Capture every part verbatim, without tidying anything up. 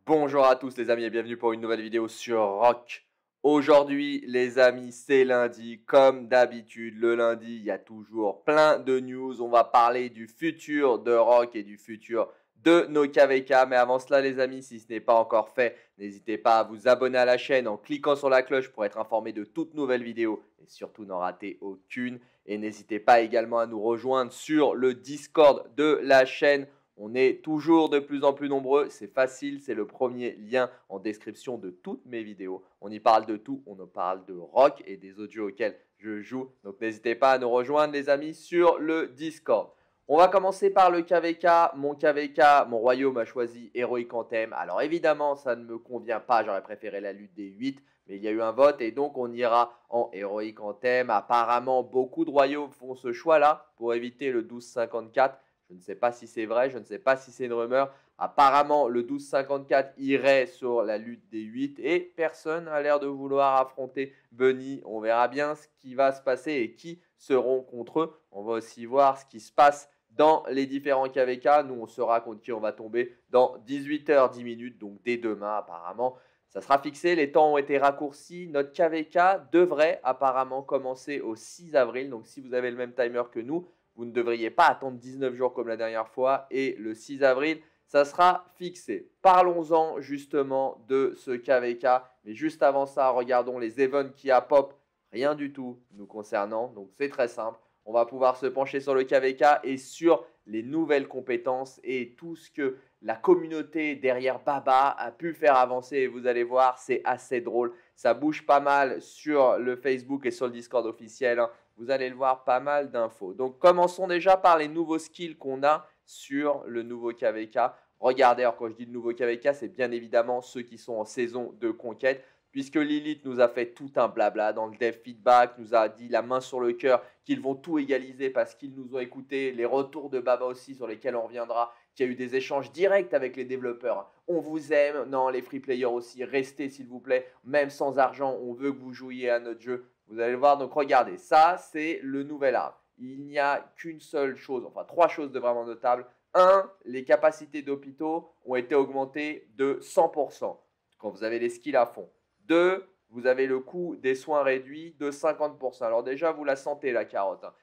Bonjour à tous les amis et bienvenue pour une nouvelle vidéo sur Rock. Aujourd'hui les amis, c'est lundi. Comme d'habitude, le lundi, il y a toujours plein de news. On va parler du futur de Rock et du futur de nos K V K. Mais avant cela les amis, si ce n'est pas encore fait, n'hésitez pas à vous abonner à la chaîne en cliquant sur la cloche pour être informé de toutes nouvelles vidéos et surtout n'en rater aucune. Et n'hésitez pas également à nous rejoindre sur le Discord de la chaîne. On est toujours de plus en plus nombreux, c'est facile, c'est le premier lien en description de toutes mes vidéos. On y parle de tout, on en parle de rock et des audios auxquels je joue. Donc n'hésitez pas à nous rejoindre les amis sur le Discord. On va commencer par le K V K. Mon K V K, mon royaume a choisi Heroic Anthem. Alors évidemment, ça ne me convient pas, j'aurais préféré la lutte des huit. Mais il y a eu un vote et donc on ira en Heroic Anthem. Apparemment, beaucoup de royaumes font ce choix-là pour éviter le douze cinquante-quatre. Je ne sais pas si c'est vrai, je ne sais pas si c'est une rumeur. Apparemment, le douze cinquante-quatre irait sur la lutte des huit et personne n'a l'air de vouloir affronter Bunny. On verra bien ce qui va se passer et qui seront contre eux. On va aussi voir ce qui se passe dans les différents K V K. Nous, on saura contre qui on va tomber dans dix-huit heures dix minutes, donc dès demain apparemment. Ça sera fixé, les temps ont été raccourcis. Notre K V K devrait apparemment commencer au six avril. Donc si vous avez le même timer que nous, vous ne devriez pas attendre dix-neuf jours comme la dernière fois. Et le six avril, ça sera fixé. Parlons-en justement de ce K V K. Mais juste avant ça, regardons les events qui a pop. Rien du tout nous concernant. Donc c'est très simple. On va pouvoir se pencher sur le K V K et sur les nouvelles compétences et tout ce que la communauté derrière Baba a pu faire avancer. Et vous allez voir, c'est assez drôle. Ça bouge pas mal sur le Facebook et sur le Discord officiel. Vous allez le voir, pas mal d'infos. Donc, commençons déjà par les nouveaux skills qu'on a sur le nouveau K V K. Regardez, alors quand je dis le nouveau K V K, c'est bien évidemment ceux qui sont en saison de conquête. Puisque Lilith nous a fait tout un blabla dans le dev feedback, nous a dit la main sur le cœur qu'ils vont tout égaliser parce qu'ils nous ont écoutés. Les retours de Baba aussi sur lesquels on reviendra, qu'il y a eu des échanges directs avec les développeurs. On vous aime, non, les free players aussi, restez s'il vous plaît, même sans argent, on veut que vous jouiez à notre jeu. Vous allez le voir, donc regardez, ça c'est le nouvel arbre. Il n'y a qu'une seule chose, enfin trois choses de vraiment notables. Un, les capacités d'hôpitaux ont été augmentées de cent pour cent quand vous avez les skills à fond. Deux, vous avez le coût des soins réduit de cinquante pour cent. Alors déjà, vous la sentez la carotte. Hein.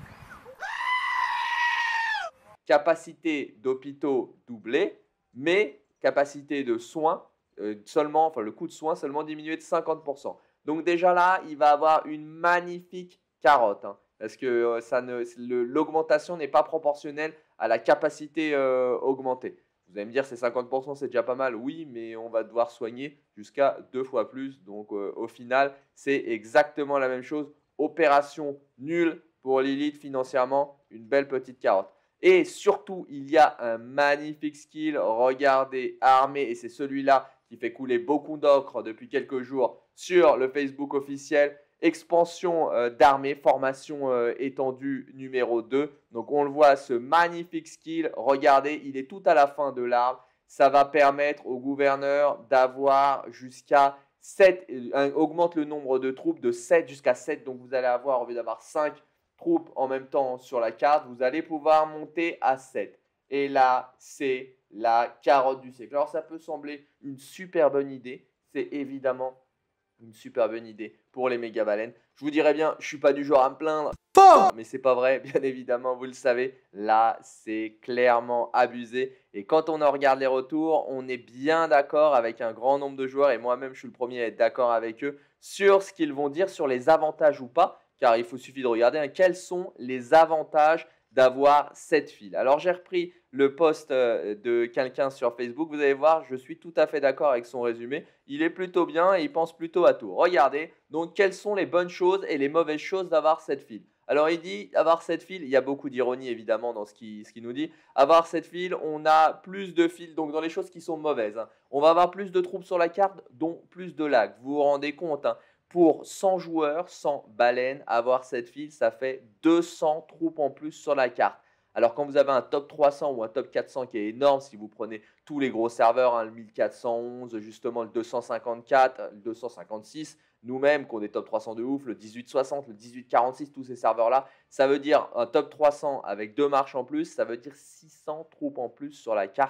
Capacité d'hôpitaux doublée, mais capacité de soins euh, seulement, enfin le coût de soins seulement diminué de cinquante pour cent. Donc déjà là, il va avoir une magnifique carotte. Hein, parce que euh, ça ne, l'augmentation n'est pas proportionnelle à la capacité euh, augmentée. Vous allez me dire, c'est cinquante pour cent, c'est déjà pas mal. Oui, mais on va devoir soigner jusqu'à deux fois plus. Donc, euh, au final, c'est exactement la même chose. Opération nulle pour Lilith financièrement. Une belle petite carotte. Et surtout, il y a un magnifique skill. Regardez, armé. Et c'est celui-là qui fait couler beaucoup d'encre depuis quelques jours sur le Facebook officiel. Expansion euh, d'armée, formation euh, étendue numéro deux. Donc on le voit, ce magnifique skill. Regardez, il est tout à la fin de l'arbre. Ça va permettre au gouverneur d'avoir jusqu'à sept, euh, augmente le nombre de troupes de sept jusqu'à sept. Donc vous allez avoir, au lieu d'avoir cinq troupes en même temps sur la carte, vous allez pouvoir monter à sept. Et là, c'est la carotte du siècle. Alors ça peut sembler une super bonne idée. C'est évidemment une super bonne idée pour les méga baleines. Je vous dirais bien, je suis pas du genre à me plaindre. Fort mais c'est pas vrai, bien évidemment, vous le savez. Là, c'est clairement abusé. Et quand on en regarde les retours, on est bien d'accord avec un grand nombre de joueurs. Et moi-même, je suis le premier à être d'accord avec eux sur ce qu'ils vont dire sur les avantages ou pas. Car il faut suffit de regarder hein, quels sont les avantages d'avoir cette file. Alors, j'ai repris le post euh, de quelqu'un sur Facebook. Vous allez voir, je suis tout à fait d'accord avec son résumé. Il est plutôt bien et il pense plutôt à tout. Regardez, donc, quelles sont les bonnes choses et les mauvaises choses d'avoir cette file. Alors, il dit, avoir cette file, il y a beaucoup d'ironie évidemment dans ce qu'il ce qu'il nous dit. Avoir cette file, on a plus de files, donc dans les choses qui sont mauvaises. Hein. On va avoir plus de troupes sur la carte, dont plus de lags. Vous vous rendez compte hein, pour cent joueurs, cent baleines, avoir cette file, ça fait deux cents troupes en plus sur la carte. Alors quand vous avez un top trois cents ou un top quatre cents qui est énorme, si vous prenez tous les gros serveurs, hein, le mille quatre cent onze, justement le deux cent cinquante-quatre, le deux cent cinquante-six, nous-mêmes qui ont des top trois cents de ouf, le dix-huit soixante, le dix-huit quarante-six, tous ces serveurs-là, ça veut dire un top trois cents avec deux marches en plus, ça veut dire six cents troupes en plus sur la carte.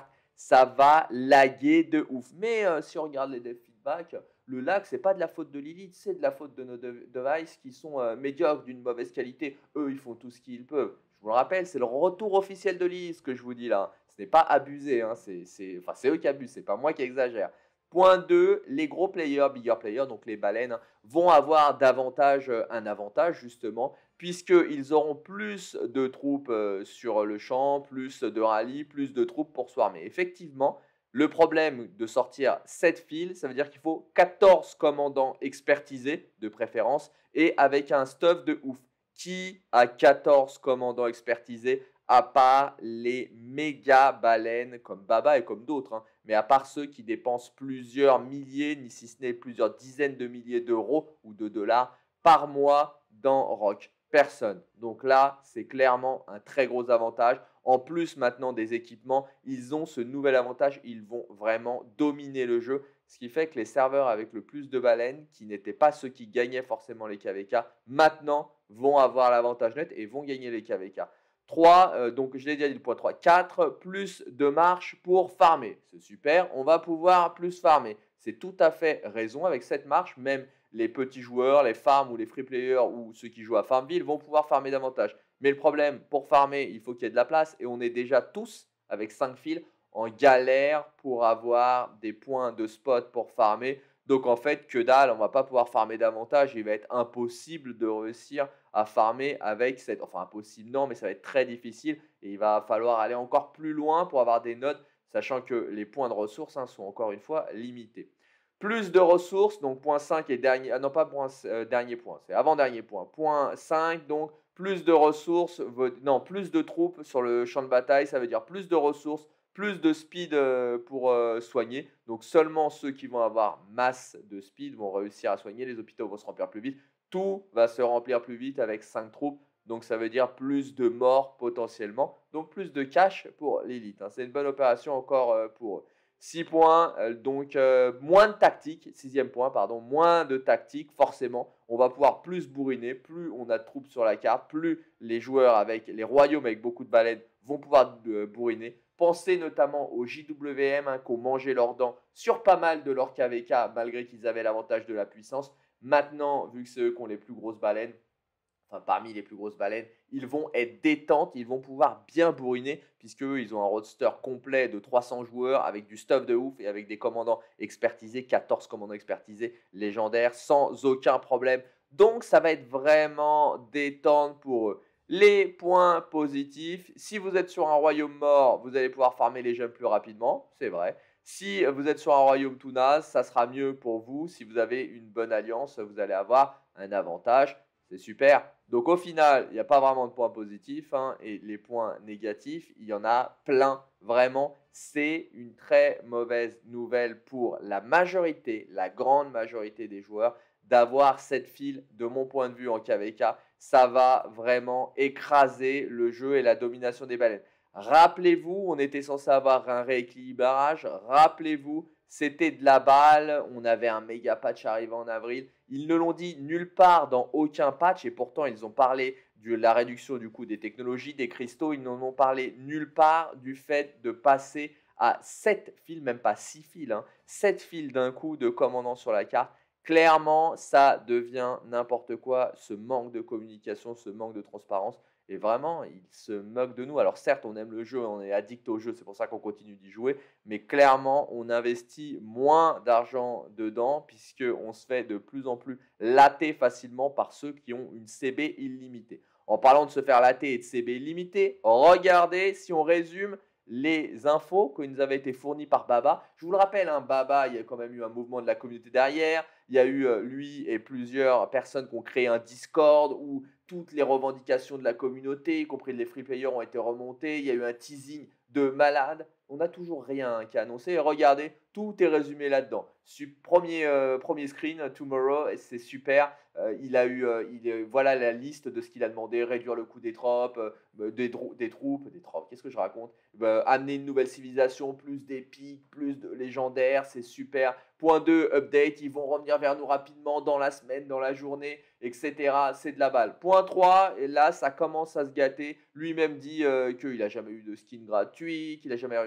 ça va laguer de ouf. Mais euh, si on regarde les dev feedback, le lag, c'est pas de la faute de Lilith, c'est de la faute de nos dev- devices qui sont euh, médiocres, d'une mauvaise qualité. Eux, ils font tout ce qu'ils peuvent. Je vous le rappelle, c'est le retour officiel de Lilith, ce que je vous dis là. Ce n'est pas abusé, hein, c'est c'est- enfin, c'est eux qui abusent, c'est pas moi qui exagère. Point deux, les gros players, bigger players, donc les baleines, hein, vont avoir davantage euh, un avantage justement, puisqu'ils auront plus de troupes euh, sur le champ, plus de rallyes, plus de troupes pour swarmer. Effectivement, le problème de sortir sept files, ça veut dire qu'il faut quatorze commandants expertisés de préférence et avec un stuff de ouf. Qui a quatorze commandants expertisés à part les méga baleines comme Baba et comme d'autres, hein, mais à part ceux qui dépensent plusieurs milliers, ni si ce n'est plusieurs dizaines de milliers d'euros ou de dollars par mois dans Rock. Personne. Donc là, c'est clairement un très gros avantage. En plus maintenant des équipements, ils ont ce nouvel avantage, ils vont vraiment dominer le jeu, ce qui fait que les serveurs avec le plus de baleines, qui n'étaient pas ceux qui gagnaient forcément les K V K, maintenant vont avoir l'avantage net et vont gagner les K V K. trois, euh, donc je l'ai déjà dit le point trois. quatre, plus de marche pour farmer. C'est super, on va pouvoir plus farmer. C'est tout à fait raison avec cette marche, même les petits joueurs, les farms ou les free players ou ceux qui jouent à Farmville vont pouvoir farmer davantage. Mais le problème, pour farmer, il faut qu'il y ait de la place et on est déjà tous, avec cinq fils, en galère pour avoir des points de spot pour farmer. Donc en fait, que dalle, on ne va pas pouvoir farmer davantage. Il va être impossible de réussir à farmer avec cette... Enfin impossible, non, mais ça va être très difficile et il va falloir aller encore plus loin pour avoir des notes, sachant que les points de ressources hein, sont encore une fois limités. Plus de ressources, donc point cinq et dernier, ah non pas point, euh, dernier point, c'est avant-dernier point. Point cinq, donc plus de ressources, non, plus de troupes sur le champ de bataille, ça veut dire plus de ressources, plus de speed euh, pour euh, soigner. Donc seulement ceux qui vont avoir masse de speed vont réussir à soigner, les hôpitaux vont se remplir plus vite. Tout va se remplir plus vite avec cinq troupes, donc ça veut dire plus de morts potentiellement, donc plus de cash pour l'élite. Hein. C'est une bonne opération encore euh, pour eux. six points, euh, donc euh, moins de tactique, sixième point, pardon, moins de tactique, forcément. On va pouvoir plus bourriner, plus on a de troupes sur la carte, plus les joueurs avec les royaumes avec beaucoup de baleines vont pouvoir euh, bourriner. Pensez notamment aux J W M hein, qui ont mangé leurs dents sur pas mal de leurs K V K, malgré qu'ils avaient l'avantage de la puissance. Maintenant, vu que c'est eux qui ont les plus grosses baleines, enfin parmi les plus grosses baleines, ils vont être détentes, ils vont pouvoir bien bourriner, puisque eux, ils ont un roster complet de trois cents joueurs avec du stuff de ouf et avec des commandants expertisés, quatorze commandants expertisés légendaires, sans aucun problème. Donc ça va être vraiment détente pour eux. Les points positifs, si vous êtes sur un royaume mort, vous allez pouvoir farmer les gemmes plus rapidement, c'est vrai. Si vous êtes sur un royaume tout naze, ça sera mieux pour vous. Si vous avez une bonne alliance, vous allez avoir un avantage. C'est super. Donc au final, il n'y a pas vraiment de points positifs hein, et les points négatifs, il y en a plein. Vraiment, c'est une très mauvaise nouvelle pour la majorité, la grande majorité des joueurs d'avoir cette file, de mon point de vue en K V K. Ça va vraiment écraser le jeu et la domination des baleines. Rappelez-vous, on était censé avoir un rééquilibrage. Rappelez-vous, c'était de la balle. On avait un méga patch arrivé en avril. Ils ne l'ont dit nulle part dans aucun patch et pourtant ils ont parlé de la réduction du coût des technologies, des cristaux. Ils n'en ont parlé nulle part du fait de passer à sept fils, même pas six fils, hein, sept fils d'un coup de commandant sur la carte. Clairement, ça devient n'importe quoi, ce manque de communication, ce manque de transparence. Et vraiment, ils se moquent de nous. Alors certes, on aime le jeu, on est addict au jeu, c'est pour ça qu'on continue d'y jouer. Mais clairement, on investit moins d'argent dedans puisqu'on se fait de plus en plus latter facilement par ceux qui ont une C B illimitée. En parlant de se faire latter et de C B illimitée, regardez, si on résume les infos qui nous avaient été fournies par Baba. Je vous le rappelle, hein, Baba, il y a quand même eu un mouvement de la communauté derrière. Il y a eu euh, lui et plusieurs personnes qui ont créé un Discord où toutes les revendications de la communauté, y compris les free players, ont été remontées. Il y a eu un teasing de malade. On n'a toujours rien qui est annoncé. Et regardez, tout est résumé là-dedans. Premier, euh, premier screen, Tomorrow, et c'est super. Euh, il a eu, euh, il, euh, voilà la liste de ce qu'il a demandé, réduire le coût des troupes, euh, des, des troupes, des troupes, qu'est-ce que je raconte euh, amener une nouvelle civilisation, plus d'épiques, plus de légendaires, c'est super. Point deux, update, ils vont revenir vers nous rapidement dans la semaine, dans la journée, et cetera. C'est de la balle. Point trois, et là, ça commence à se gâter. Lui-même dit euh, qu'il n'a jamais eu de skin gratuit, qu'il n'a jamais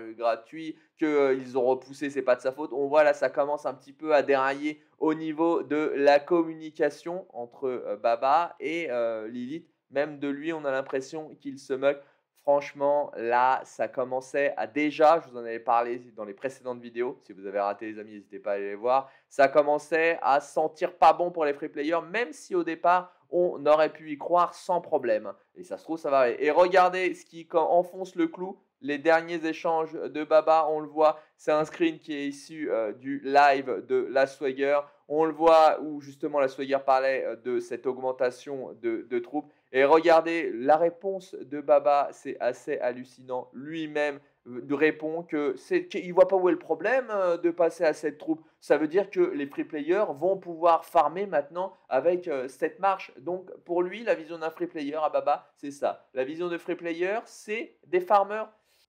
eu gratuit, qu'ils euh, ont repoussé, c'est pas de sa faute. On voit là, ça commence un petit peu à dérailler au niveau de la communication entre euh, Baba et euh, Lilith. Même de lui, on a l'impression qu'il se moque. Franchement, là, ça commençait à déjà, je vous en avais parlé dans les précédentes vidéos, si vous avez raté les amis, n'hésitez pas à aller les voir, ça commençait à sentir pas bon pour les free players, même si au départ, on aurait pu y croire sans problème. Et ça se trouve, ça va arriver. Et regardez ce qui enfonce le clou, les derniers échanges de Baba, on le voit, c'est un screen qui est issu euh, du live de la Swagger. On le voit où justement la Swagger parlait euh, de cette augmentation de, de troupes. Et regardez, la réponse de Baba, c'est assez hallucinant. Lui-même répond que c'est qu'il ne voit pas où est le problème euh, de passer à cette troupe. Ça veut dire que les free players vont pouvoir farmer maintenant avec euh, cette marche. Donc pour lui, la vision d'un free player à Baba, c'est ça. La vision de free player, c'est des farmers.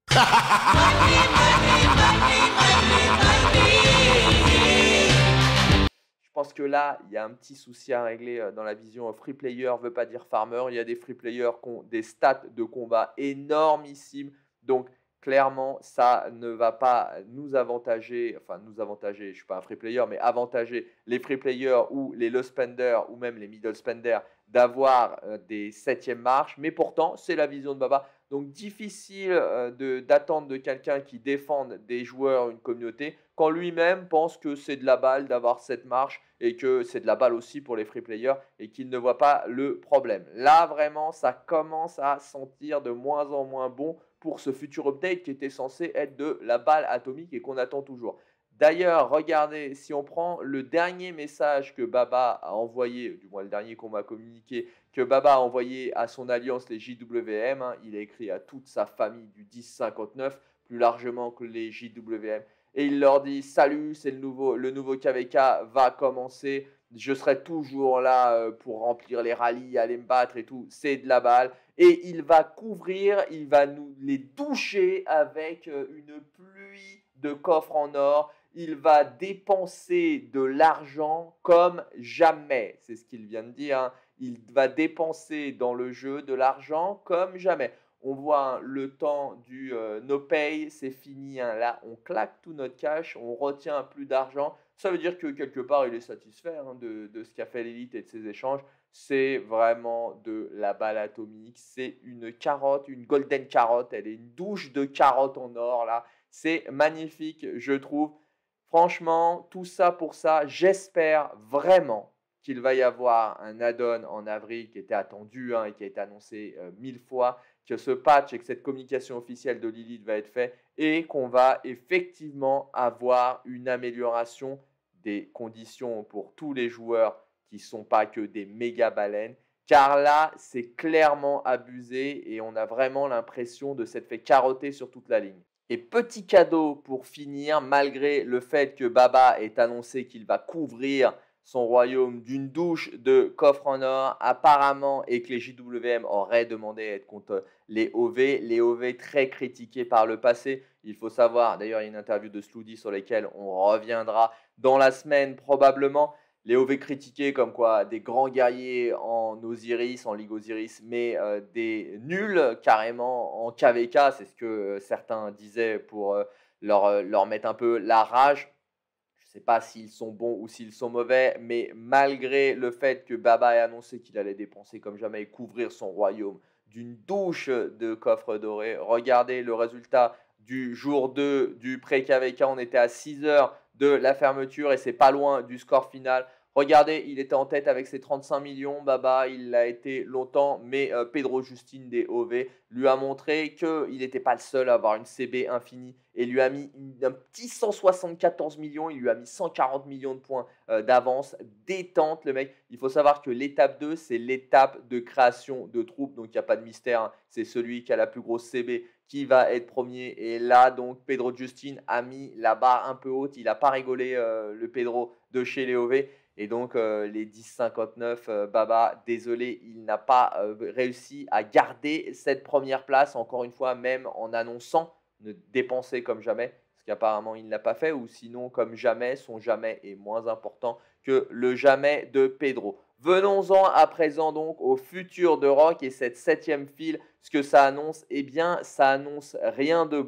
Je pense que là, il y a un petit souci à régler dans la vision free player, veut pas dire farmer. Il y a des free players qui ont des stats de combat énormissimes. Donc, clairement, ça ne va pas nous avantager, enfin nous avantager, je ne suis pas un free player, mais avantager les free players ou les low spenders ou même les middle spenders d'avoir euh, des septièmes marches. Mais pourtant, c'est la vision de Baba. Donc, difficile euh, de, d'attendre de quelqu'un qui défende des joueurs, une communauté, quand lui-même pense que c'est de la balle d'avoir cette marche et que c'est de la balle aussi pour les free players et qu'il ne voit pas le problème. Là, vraiment, ça commence à sentir de moins en moins bon pour ce futur update qui était censé être de la balle atomique et qu'on attend toujours. D'ailleurs, regardez, si on prend le dernier message que Baba a envoyé, du moins le dernier qu'on m'a communiqué, que Baba a envoyé à son alliance, les J W M, hein, il a écrit à toute sa famille du dix cinquante-neuf, plus largement que les J W M, et il leur dit « Salut, c'est le nouveau, le nouveau K V K va commencer, je serai toujours là pour remplir les rallyes, aller me battre et tout, c'est de la balle. » Et il va couvrir, il va nous les doucher avec une pluie de coffres en or. Il va dépenser de l'argent comme jamais. C'est ce qu'il vient de dire. Hein. Il va dépenser dans le jeu de l'argent comme jamais. On voit hein, le temps du euh, no pay, c'est fini. Hein. Là, on claque tout notre cash, on retient plus d'argent. Ça veut dire que quelque part, il est satisfait hein, de, de ce qu'a fait l'élite et de ses échanges. C'est vraiment de la balle atomique. C'est une carotte, une golden carotte. Elle est une douche de carotte en or là. C'est magnifique, je trouve. Franchement, tout ça pour ça, j'espère vraiment qu'il va y avoir un add-on en avril qui était attendu hein, et qui a été annoncé euh, mille fois, que ce patch et que cette communication officielle de Lilith va être fait et qu'on va effectivement avoir une amélioration des conditions pour tous les joueurs qui ne sont pas que des méga baleines. Car là, c'est clairement abusé et on a vraiment l'impression de s'être fait carotter sur toute la ligne. Et petit cadeau pour finir, malgré le fait que Baba ait annoncé qu'il va couvrir son royaume d'une douche de coffre en or, apparemment, et que les J W M auraient demandé à être contre les O V. Les O V très critiqués par le passé. Il faut savoir, d'ailleurs, il y a une interview de Sloody sur laquelle on reviendra dans la semaine probablement. Les O V critiqués comme quoi des grands guerriers en Osiris, en Ligue Osiris, mais euh, des nuls carrément en K V K. C'est ce que euh, certains disaient pour euh, leur, euh, leur mettre un peu la rage. Je ne sais pas s'ils sont bons ou s'ils sont mauvais, mais malgré le fait que Baba ait annoncé qu'il allait dépenser comme jamais et couvrir son royaume d'une douche de coffres dorés, regardez le résultat du jour deux du pré-K V K. On était à six heures de la fermeture et c'est pas loin du score final. Regardez, il était en tête avec ses trente-cinq millions, Baba, il l'a été longtemps, mais euh, Pedro Justine des O V lui a montré qu'il n'était pas le seul à avoir une C B infinie et lui a mis une, un petit cent soixante-quatorze millions, il lui a mis cent quarante millions de points euh, d'avance, détente le mec. Il faut savoir que l'étape deux, c'est l'étape de création de troupes, donc il n'y a pas de mystère, hein. C'est celui qui a la plus grosse C B qui va être premier. Et là, donc, Pedro Justine a mis la barre un peu haute, il n'a pas rigolé euh, le Pedro de chez les O V. Et donc, euh, les dix cinquante-neuf, euh, Baba, désolé, il n'a pas euh, réussi à garder cette première place, encore une fois, même en annonçant ne dépenser comme jamais, parce qu'apparemment, il ne l'a pas fait, ou sinon, comme jamais, son jamais est moins important que le jamais de Pedro. Venons-en à présent donc au futur de Rock et cette septième file, ce que ça annonce, eh bien, ça annonce rien de bon.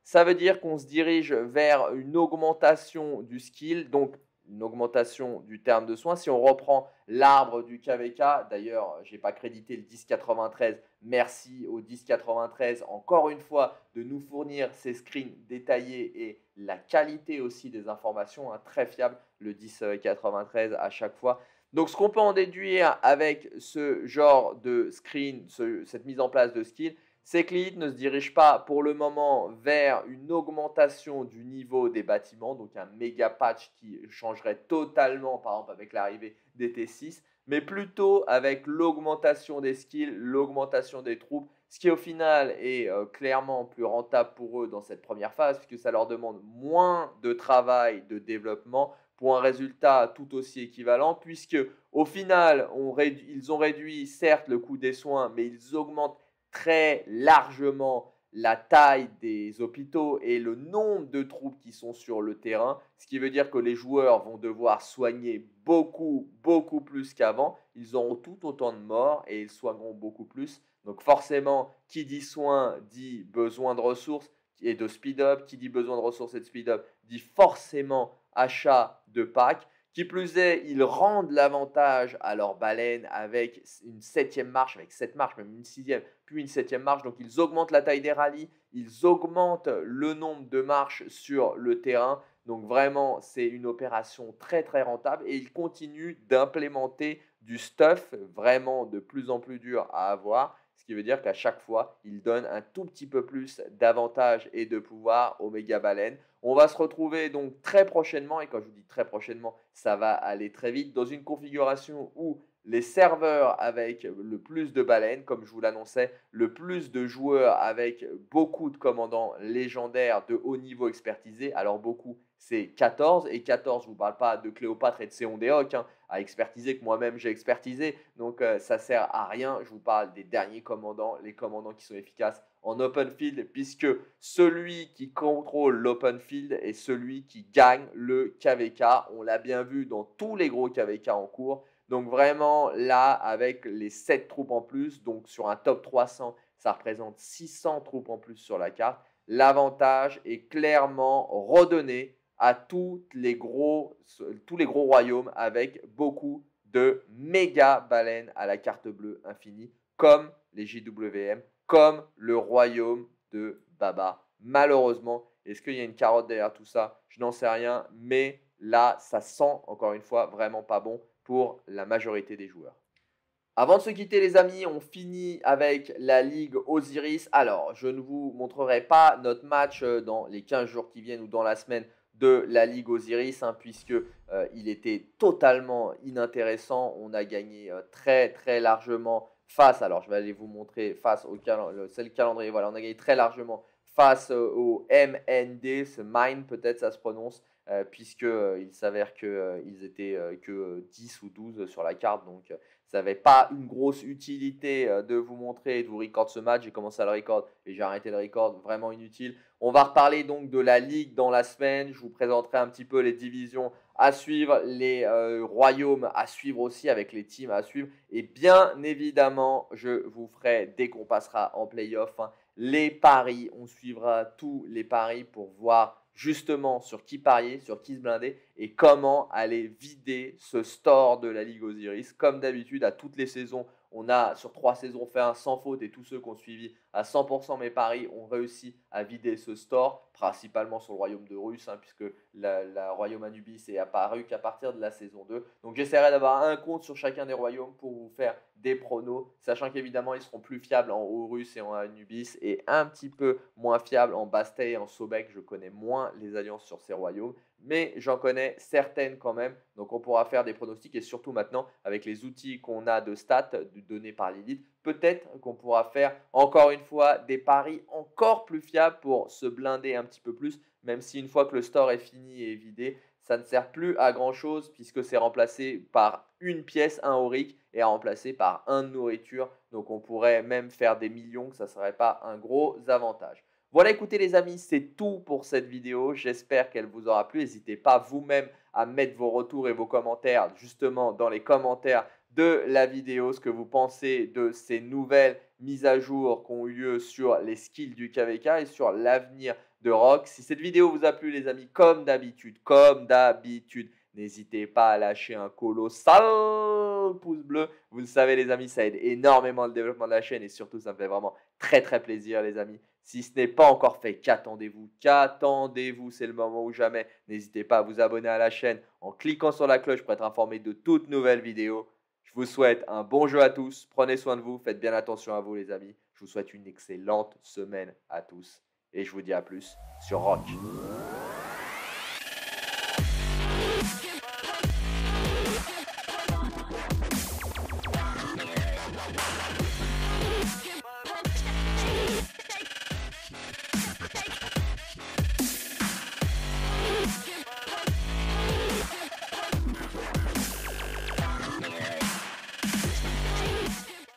Ça veut dire qu'on se dirige vers une augmentation du skill, donc une augmentation du terme de soin. Si on reprend l'arbre du K V K, d'ailleurs, je n'ai pas crédité le dix quatre-vingt-treize, merci au dix quatre-vingt-treize, encore une fois, de nous fournir ces screens détaillés et la qualité aussi des informations, hein, très fiable, le dix quatre-vingt-treize à chaque fois. Donc, ce qu'on peut en déduire avec ce genre de screen, ce, cette mise en place de skill, c'est que l'élite ne se dirige pas pour le moment vers une augmentation du niveau des bâtiments, donc un méga patch qui changerait totalement, par exemple avec l'arrivée des T six, mais plutôt avec l'augmentation des skills, l'augmentation des troupes, ce qui au final est euh, clairement plus rentable pour eux dans cette première phase, puisque ça leur demande moins de travail de développement pour un résultat tout aussi équivalent, puisque au final, on réduit, ils ont réduit certes le coût des soins, mais ils augmentent très largement la taille des hôpitaux et le nombre de troupes qui sont sur le terrain, ce qui veut dire que les joueurs vont devoir soigner beaucoup, beaucoup plus qu'avant. Ils auront tout autant de morts et ils soigneront beaucoup plus. Donc forcément, qui dit soin dit besoin de ressources et de speed-up. Qui dit besoin de ressources et de speed-up dit forcément achat de packs. Qui plus est, ils rendent l'avantage à leur baleine avec une septième marche, avec sept marches, même une sixième, puis une septième marche. Donc, ils augmentent la taille des rallyes, ils augmentent le nombre de marches sur le terrain. Donc, vraiment, c'est une opération très, très rentable et ils continuent d'implémenter du stuff vraiment de plus en plus dur à avoir. Ce qui veut dire qu'à chaque fois, ils donnent un tout petit peu plus d'avantages et de pouvoir aux méga baleines. On va se retrouver donc très prochainement, et quand je vous dis très prochainement, ça va aller très vite, dans une configuration où les serveurs avec le plus de baleines, comme je vous l'annonçais, le plus de joueurs avec beaucoup de commandants légendaires de haut niveau expertisés. Alors beaucoup, c'est quatorze, et quatorze, je ne vous parle pas de Cléopâtre et de Séon Déoc, hein, à expertiser, que moi-même j'ai expertisé, donc euh, ça ne sert à rien. Je vous parle des derniers commandants, les commandants qui sont efficaces en open field, puisque celui qui contrôle l'open field est celui qui gagne le K V K. On l'a bien vu dans tous les gros K V K en cours. Donc vraiment là, avec les sept troupes en plus, donc sur un top trois cents, ça représente six cents troupes en plus sur la carte. L'avantage est clairement redonné à toutes les gros, tous les gros royaumes avec beaucoup de méga baleines à la carte bleue infinie, comme les J W M, comme le royaume de Baba. Malheureusement, est-ce qu'il y a une carotte derrière tout ça? Je n'en sais rien, mais là, ça sent, encore une fois, vraiment pas bon pour la majorité des joueurs. Avant de se quitter les amis, on finit avec la Ligue Osiris. Alors, je ne vous montrerai pas notre match dans les quinze jours qui viennent ou dans la semaine de la Ligue Osiris, hein, puisque euh, il était totalement inintéressant. On a gagné euh, très très largement face, alors je vais aller vous montrer face au calendrier, c'est le calendrier, voilà, on a gagné très largement face euh, au M N D, ce Mine peut-être ça se prononce, euh, puisque euh, il s'avère qu'ils euh, étaient euh, que euh, dix ou douze sur la carte, donc euh, ça n'avait pas une grosse utilité euh, de vous montrer et de vous record ce match. J'ai commencé à le record et j'ai arrêté le record, vraiment inutile. On va reparler donc de la Ligue dans la semaine. Je vous présenterai un petit peu les divisions à suivre, les euh, royaumes à suivre aussi, avec les teams à suivre. Et bien évidemment, je vous ferai, dès qu'on passera en playoff, hein, les paris. On suivra tous les paris pour voir justement sur qui parier, sur qui se blinder et comment aller vider ce store de la Ligue Osiris. Comme d'habitude, à toutes les saisons, on a sur trois saisons fait un sans faute et tous ceux qui ont suivi à cent pour cent mes paris ont réussi à vider ce store, principalement sur le royaume de Russe, hein, puisque le royaume Anubis est apparu qu'à partir de la saison deux. Donc j'essaierai d'avoir un compte sur chacun des royaumes pour vous faire des pronos, sachant qu'évidemment ils seront plus fiables en Horus et en Anubis et un petit peu moins fiables en Bastet et en Sobek. Je connais moins les alliances sur ces royaumes, mais j'en connais certaines quand même. Donc on pourra faire des pronostics et surtout maintenant avec les outils qu'on a de stats donnés par l'élite, peut-être qu'on pourra faire encore une fois des paris encore plus fiables pour se blinder un petit peu plus, même si une fois que le store est fini et vidé, ça ne sert plus à grand chose puisque c'est remplacé par une pièce, un auric, et remplacé par un de nourriture. Donc on pourrait même faire des millions, que ça ne serait pas un gros avantage. Voilà, écoutez les amis, c'est tout pour cette vidéo. J'espère qu'elle vous aura plu. N'hésitez pas vous-même à mettre vos retours et vos commentaires justement dans les commentaires de la vidéo, ce que vous pensez de ces nouvelles mises à jour qui ont eu lieu sur les skills du K V K et sur l'avenir de Rock. Si cette vidéo vous a plu les amis, comme d'habitude, comme d'habitude, n'hésitez pas à lâcher un colossal pouce bleu. Vous le savez les amis, ça aide énormément le développement de la chaîne et surtout ça me fait vraiment très très plaisir les amis. Si ce n'est pas encore fait, qu'attendez-vous? Qu'attendez-vous? C'est le moment ou jamais. N'hésitez pas à vous abonner à la chaîne en cliquant sur la cloche pour être informé de toutes nouvelles vidéos. Je vous souhaite un bon jeu à tous. Prenez soin de vous. Faites bien attention à vous les amis. Je vous souhaite une excellente semaine à tous. Et je vous dis à plus sur Rock.